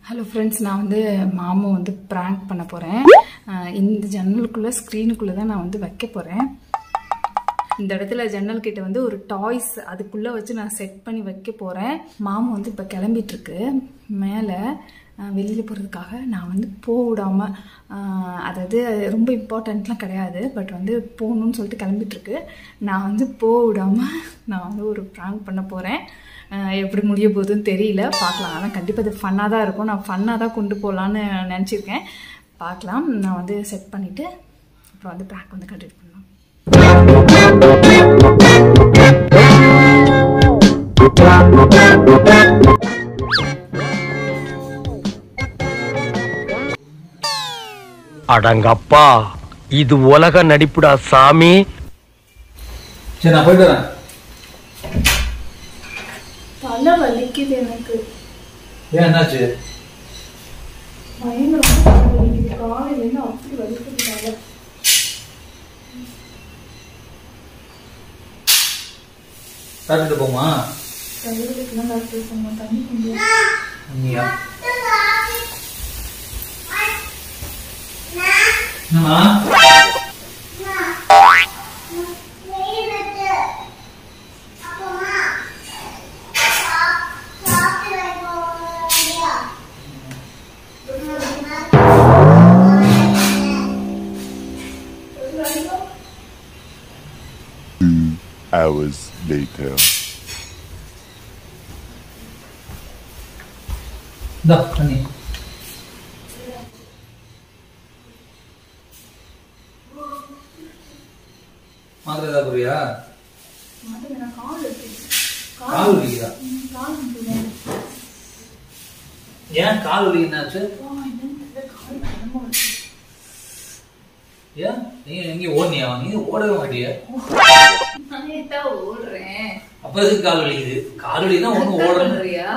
Hello friends, நான் வந்து மாமா வந்து ப்ராங்க் பண்ண போகிறேன். இந்த ஜன்னலுக்குள்ளே ஸ்க்ரீனுக்குள்ளே தான் நான் வந்து வைக்க போகிறேன். இந்த இடத்துல ஜன்னல் கிட்ட வந்து ஒரு டாய்ஸ் அதுக்குள்ளே வச்சு நான் செட் பண்ணி வைக்க போகிறேன். மாமா வந்து இப்போ கிளம்பிட்டுருக்கு மேலே வெளியில் போகிறதுக்காக. நான் வந்து போடாமல், அதாவது ரொம்ப இம்பார்ட்டண்ட்லாம் கிடையாது, பட் வந்து போகணுன்னு சொல்லிட்டு கிளம்பிட்டுருக்கு. நான் வந்து போடாமல் நான் வந்து ஒரு ப்ராங்க் பண்ண போகிறேன். எப்படி முடிய போகுதுன்னு தெரியல, பார்க்கலாம். ஆனால் கண்டிப்பாக அது ஃபன்னாக தான் இருக்கும். நான் ஃபன்னாக தான் கொண்டு போகலான்னு நினச்சிருக்கேன். பார்க்கலாம். நான் வந்து செட் பண்ணிவிட்டு அப்புறம் வந்து ப்ராங்க் வந்து கண்டினியூ பண்ணலாம். அடங்கப்பா, இது உலக நடிப்புடா சாமி. சரி, நான் போயிட்டு வரேன். தலை வலிக்குது எனக்கு. ஏன், என்னாச்சு? பயங்கரமா தலை வலிக்குது. காலையிலேருந்து அப்படி வலிக்குது. சாப்பிட்டு போமா? தலைவலிக்குலாம் டாக்டர் சொன்னா தண்ணி கொஞ்சம். அண்ணியா என்னம்மா? Hours later. Da, Annie. மாத்திரை ஏதாவது போறியா? கால் வலிக்குதா? ஏன் கால் வலி என்னாச்சு? ஏன் நீங்க எங்க ஓடுனியா? நீங்க ஓடவே மாட்டியா? ஓடுறேன். அப்ப எதுக்கு கால் வலிக்குது? கால் வலினா ஒண்ணு ஓடுறியா?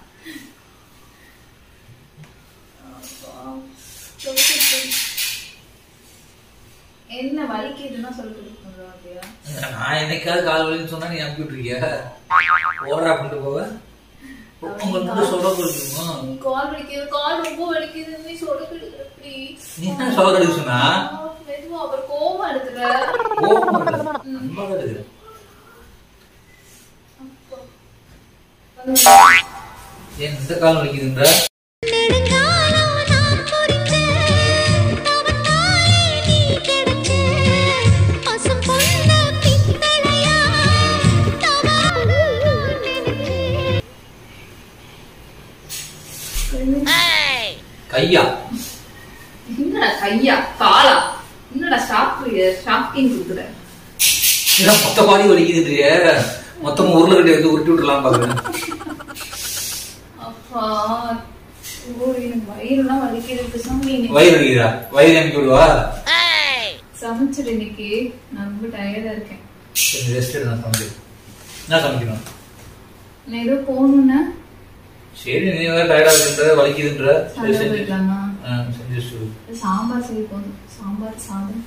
என்ன வலிக்குதுன்னா சொல்லிட்டு நான் என்னைக்காவது கால் வலின்னு சொன்னா நீ அனுப்பிட்டு இருக்கியா? ஓடுறா அப்படின்ட்டு போவ. உங்களுக்கு சொல்ல கொடுக்குமா? கால் வலிக்குது, கால் ரொம்ப வலிக்குது, நீ சொல்ல எப்படி? நீ என்ன சொல்ல கொடுக்க சொன்னா? மெதுவா அப்புறம் கோவம் எடுத்துற. கோவம் எடுத்துற. ஏன் இந்த கால் வலிக்குதுன்ற? கையா? என்னடா கையா காலா? என்னடா ஷாப்பிங் கொடுக்குற? மொத்த பாதி வலிக்குதுன்றிய. மொத்தமா உருளைக்கிட்ட வந்து உருட்டி விட்டுலாம் பாக்குறேன். அப்பா வயிறுலாம் வலிக்கிறது. வயிறு வலிக்குதா? வயிறு அனுப்பி விடுவா? சமைச்சிடு இன்னைக்கு. நான் ரொம்ப டயர்டா இருக்கேன். ரெஸ்ட் எடு. நான் சமைக்கிறேன். என்ன சமைக்கணும்? நான் ஏதோ போகணும்னா. சரி, நீ வேற டயர்டா இருக்குன்ற, வலிக்குதுன்ற. சாம்பார் செய்ய போதும். சாம்பார் சாதம்.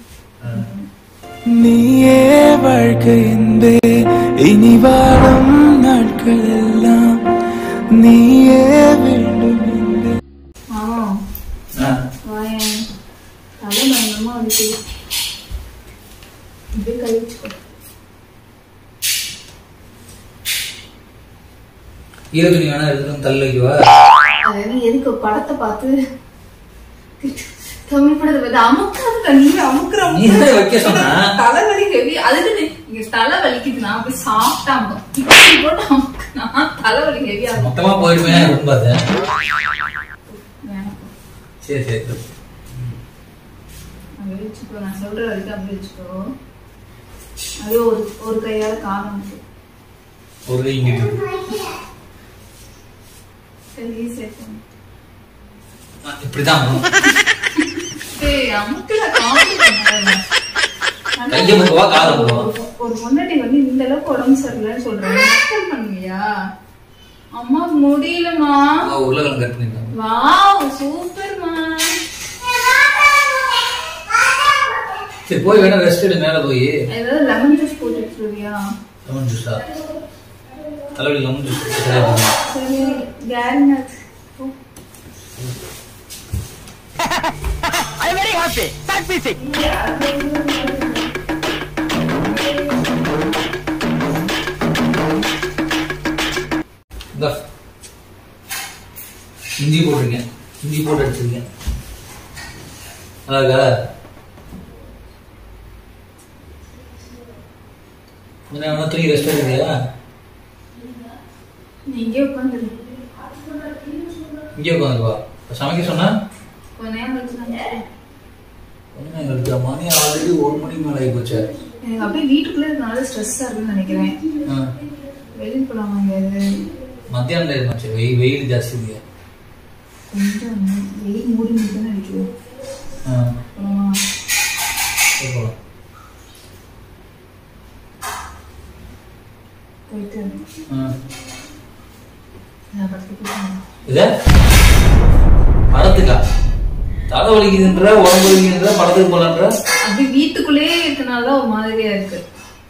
நீயே வாழ்க்கை என்பே, இனி வாழும் நாட்கள் எல்லாம் நீயே வேண்டும் என்பே. வாயன் தலை பயங்கரமா வந்துட்டு இப்படியே கழிச்சுக்கோ. ஈரத்துணி வேணா எடுத்து தள்ள வைக்கவா? அதாவது எதுக்கு படத்தை பார்த்து தமிழ் படத்தை பார்த்து அமுக்காது. தண்ணி அமுக்குற வைக்க சொன்னா தலைவலி ஹெவி. அதுக்கு இங்க தலை வலிக்குதுன்னா அப்படி சாப்பிட்டா இப்படி போட்டு அமுக்குனா தலைவலி ஹெவி ஆகும். மொத்தமா போயிடுவேன் ரொம்ப. சரி சரி, அங்க வச்சுக்கோ. நான் சொல்ற வரைக்கும் அப்படி வச்சுக்கோ. அது ஒரு கையால காலம் ஒரு கை இங்க இப்படிதான் ஒரு முன்னாடி வந்து இந்த அளவுக்கு உடம்பு சரியில்லைன்னு சொல்றேன் பண்ணுவியா? அம்மா முடியலமா. உருளைக்கிழங்கு கட் பண்ணிருக்காங்க. வாவ் சூப்பர்மா. சரி, போய் வேணா ரெஸ்ட் எடு. மேல போய் ஏதாவது லெமன் ஜூஸ் போட்டு எடுத்துருவியா? லெமன் ஜூஸா? தலைவலி லெமன் ஜூஸ். சரி, caring I am very happy. Start music. இஞ்சி போட்டிருக்கேன், இஞ்சி போட்டு அடிச்சிருக்கேன். அழகா என்ன தூங்கி ரெஸ்ட் எடுக்கிறியா? இங்கே உட்காந்துரு. இங்கே உட்காந்துருவா. சமைக்க சொன்னா கொஞ்ச நேரம் கழிச்சு மணி ஆல்ரெடி 1 மணிக்கு மேலே ஆகி போச்சு. எனக்கு அப்படியே வீட்டுக்குள்ளே இருக்கனால ஸ்ட்ரெஸ்ஸாக இருக்குன்னு நினைக்கிறேன். வெளியே போகலாமா? எங்கேயாவது மத்தியானம் டைம் ஆச்சு. வெயில் ஜாஸ்தி இல்லையா? கொஞ்சம் வெயில் மூடி மட்டும் அடிக்குது. போகலாம். போயிட்டு படத்துக்கா? தலை வலிக்குதுன்ற, உடம்பு வலிக்குதுன்ற, படத்துக்கு போலான்ற. அப்படி வீட்டுக்குள்ளேயே இருக்கனால ஒரு மாதிரியா இருக்கு.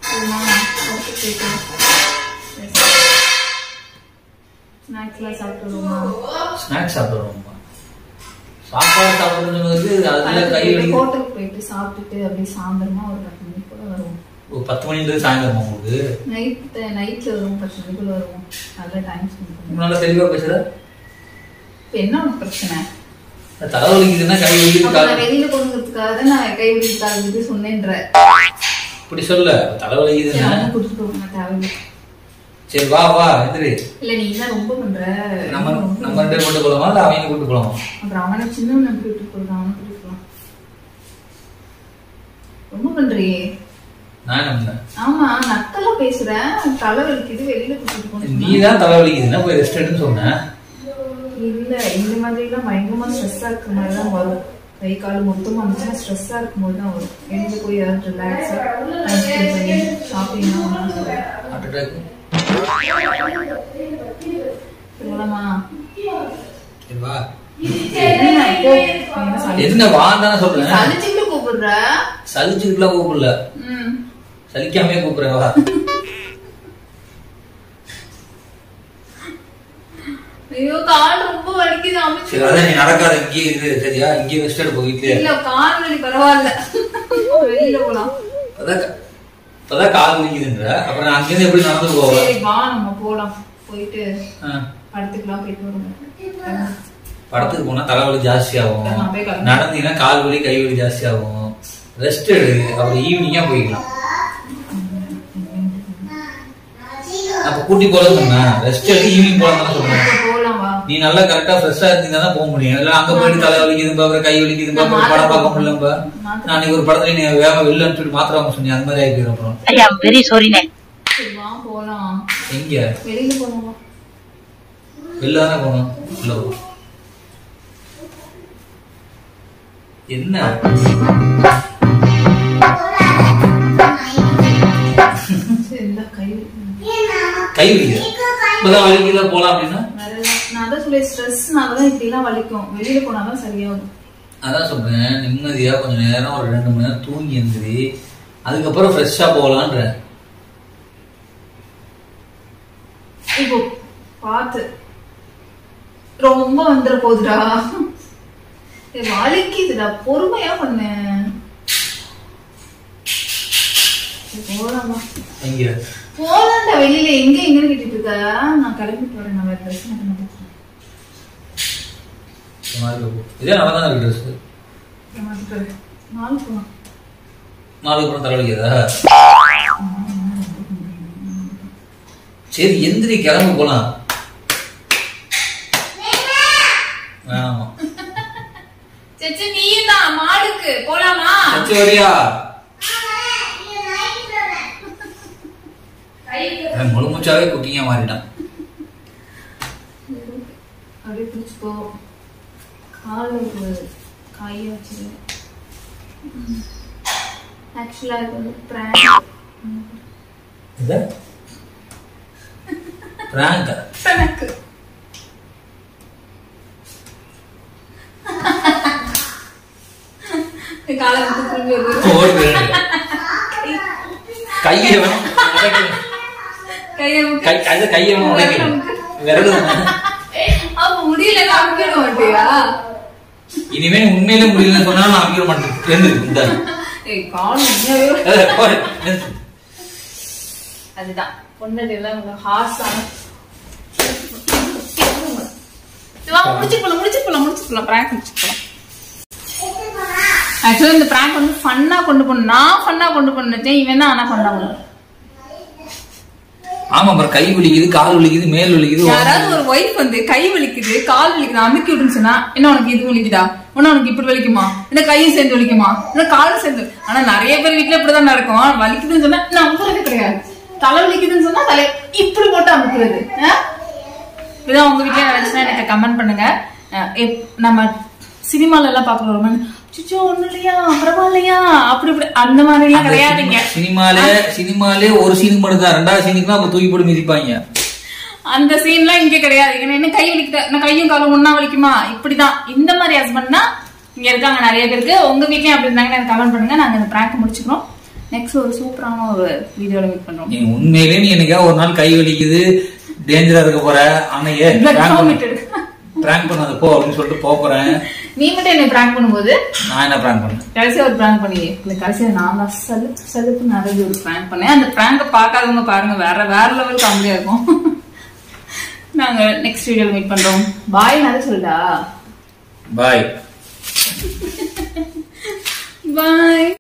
ஸ்நாக்ஸ்லாம் சாப்பிட்டுருவோமா? ஸ்நாக்ஸ் சாப்பிடுவோமா? சாப்பாடு சாப்பிடுறதுக்கு அதுல கை வலி. ஹோட்டலுக்கு போயிட்டு சாப்பிட்டுட்டு அப்படியே சாயந்தரமா ஒரு 10 மணிக்கு கூட வருவோம். 10 மணிலேருந்து சாயந்தரமா உங்களுக்கு? நைட்ல வருவோம், 10 மணிக்குள்ள வருவோம். நல்ல டைம் ஸ்பெண்ட் பண்ணுவோம். நல்லா தெளிவா பேசுற. இப்ப என்ன உனக்கு பிரச்சனை? தலை வலிக்குதுன்னா கை வலிக்குது. வெளியில போகிறதுக்காக தான் நான் கை வலிக்காது சொன்னேன்ற. இப்படி சொல்ல. தலை வலிக்குதுன்னா கூட்டிட்டு போக தேவையில்லை. சரி வா வா எந்திரி. இல்ல நீ என்ன ரொம்ப பண்ற? நம்ம 2 பேரும் கூட்டு போலாமா இல்ல அவங்க கூட்டு போலாமா? அப்புறம் அவனை சின்ன கூட்டு போறான், அவனை கூட்டிட்டு போலாம். ரொம்ப பண்றியே. நான் என்ன பண்ணேன்? ஆமா நக்கலா பேசுறேன். தலை வலிக்குது வெளியில கூட்டிட்டு போன. நீ தான் தலை வலிக்குதுன்னா போய் ரெஸ்ட் எடுன்னு சொன்ன. இல்ல இந்த மாதிரி எல்லாம் பயங்கரமா ஸ்ட்ரெஸ்ஸா இருக்கிற மாதிரி தான் வரும். கை கால் மொத்தமா இருந்துச்சுன்னா ஸ்ட்ரெஸ்ஸா இருக்கும் போது தான் வரும். வெளியில போய் யாரும் ரிலாக்ஸா ஷாப்பிங் போலாமா? என்ன வான்னு சொல்றேன். சலிச்சுட்டு கூப்பிடுற? சலிச்சுட்டுலாம் கூப்பிடல, சலிக்காமே கூப்பிடுறேன். வா. ஐயோ கால் ரொம்ப வலிக்குது. சரி அதான் நீ நடக்காத, இங்கே இது சரியா? இங்கே ரெஸ்ட் எடுப்போம் வீட்லயே. இல்ல கால் வலி பரவாயில்ல, வெளியில போலாம். அதான் கால் வலிக்குதுன்ற. அப்புறம் நான் அங்கிருந்து எப்படி நடந்து போவேன்? சரி வா நம்ம போலாம். போயிட்டு படத்துக்குலாம் போயிட்டு வருவோம். படத்துக்கு போனா தலைவலி ஜாஸ்தி ஆகும். நடந்தீங்கன்னா கால் வலி கை வலி ஜாஸ்தி ஆகும். ரெஸ்ட் எடு. அப்புறம் ஈவினிங்கா போய்க்கலாம். அப்ப கூட்டி போல சொன்னேன். ரெஸ்ட் எடுத்து ஈவினிங் போலாம் சொல்றேன். நீ நல்லா கரெக்டா ஃப்ரெஷ்ஷா இருந்தீங்கன்னா தான் போக முடியும். இல்ல அங்க போயிட்டு தலை வலிக்குதுப்பா அப்புறம் கை வலிக்குதுப்பா அப்புறம் படம் பார்க்க முடியலப்பா. நான் ஒரு படத்துல நீ வேக வெளில அனுப்பிட்டு மாத்திரை வாங்க சொன்னீங்க. அந்த மாதிரி ஆயிடுறோம். அப்புறம் வெரி சாரிண்ணே. போலாம். எங்க வெளியில போனோம்? வெளில தானே போகணும். இல்ல என்ன கை வலிக்குது இப்பதான் வலிக்குதா போலாம் அப்படின்னா? நான் அதான் சொல்ல ஸ்ட்ரெஸ்னாலதான் இப்படி எல்லாம் வலிக்கும். வெளியில போனாதான் சரியாகும். அதான் சொல்றேன். நிம்மதியா கொஞ்ச நேரம் ஒரு 2 மணி நேரம் தூங்கி எழுந்திரி, அதுக்கப்புறம் ஃப்ரெஷ்ஷா போகலான்ற. இப்போ பாத்து ரொம்ப வந்துட போகுதுடா. வலிக்குதுடா, பொறுமையா பண்ணு. போலாமா? எங்க போலாம்டா வெளியில. எங்க எங்கன்னு கேட்டுட்டு இருக்க? நான் கிளம்பிட்டு வரேன். நான் வேற ட்ரெஸ் இதே நல்லா தான் இருக்கு ட்ரெஸ். நாளைக்கு போலாம். நாளைக்கு போன தலைவலிக்குதா? சரி எந்திரி கிளம்பி போலாம். வேணாமா? சச்சி நீயும் தான் மாடுக்கு போலாமா? சச்சி வரியா? முழுமுச்சாவே குக்கிங்கா மாறிட்டான். அப்படியே பிடிச்சிக்கோ. கால காய வச்சிரு. ஆக்சுவலா இது வந்து பிராங்க். இது பிராங்க். பிராங்க். கால வந்து திரும்பி வருது. கையை வேணும். கையை வேணும். விரல் அப்ப முடியலன்னா அமுக்கிட மாட்டியா? இனிமே உண்மையிலே முடியலன்னு சொன்னா நான் அமுக்கிட மாட்டேன். அதுதான் பொண்ணு எல்லாம் ஹார்ஸான முடிச்சுக்கலாம் பிராங்க் முடிச்சுக்கலாம். ஆக்சுவலா இந்த பிராங்க் வந்து ஃபன்னா கொண்டு போகணும். நான் ஃபன்னா கொண்டு போனேன், இவன் தான் ஆனா ஃபன்னா பண்ணுவேன். ஆமா, அப்புறம் கை வலிக்குது, கால் வலிக்குது, மேல் வலிக்குது. யாராவது ஒரு ஒய்ஃப் வந்து கை வலிக்குது, கால் வலிக்குது, அமுக்கி விட்டுன்னு சொன்னா என்ன உனக்கு இது வலிக்குதா, இன்னும் உனக்கு இப்படி வலிக்குமா, என்ன கையும் சேர்ந்து வலிக்குமா, என்ன காலும் சேர்ந்து. ஆனா நிறைய பேர் வீட்டுல இப்படிதான் நடக்கும். வலிக்குதுன்னு சொன்னா நம்புறது கிடையாது. தலை வலிக்குதுன்னு சொன்னா தலை இப்படி போட்டு அமுக்குறது. இப்படிதான் உங்க வீட்டுல நடந்துச்சுன்னா எனக்கு கமெண்ட் பண்ணுங்க. நம்ம சினிமால எல்லாம் பாக்குறோம், ஒண்ணு இல்லையா பரவாயில்லையா அப்படி இப்படி அந்த மாதிரி எல்லாம் கிடையாதுங்க. சினிமாலே ஒரு சீன் மட்டும்தான், ரெண்டாவது சீனுக்கு அப்ப தூக்கி போட்டு மிதிப்பாங்க. அந்த சீன்லாம் இங்க கிடையாது. என்ன கை வலிக்குதா, என்ன கையும் காலும் ஒன்னா வலிக்குமா, இப்படிதான். இந்த மாதிரி ஹஸ்பண்ட்னா இங்க இருக்காங்க நிறைய பேருக்கு. உங்க வீட்லயும் அப்படி இருந்தாங்கன்னா கமெண்ட் பண்ணுங்க. நாங்க இந்த பிராங்க் முடிச்சுக்கிறோம். நெக்ஸ்ட் ஒரு சூப்பரான ஒரு வீடியோல மீட் பண்றோம். நீ உண்மையிலே நீ என்னைக்கா ஒரு நாள் கை வலிக்குது, டேஞ்சரா இருக்க போற, அன்னையே பிராங்க் பண்ணாத போ அப்படின்னு சொல்லிட்டு போறேன். நீ மட்டும் என்ன பிராங்க் பண்ணும்போது நான் என்ன பிராங்க் பண்ணேன்? கடைசியா ஒரு பிராங்க் பண்ணி கடைசியா நான் தான் சலுப்பு நிறைய ஒரு பிராங்க் பண்ணேன். அந்த பிராங்க பாக்காதவங்க பாருங்க, வேற லெவல் காமெடியா இருக்கும். நாங்க நெக்ஸ்ட் வீடியோல மீட் பண்றோம். பாய் நிறைய சொல்லிட்டா. பாய் பாய்.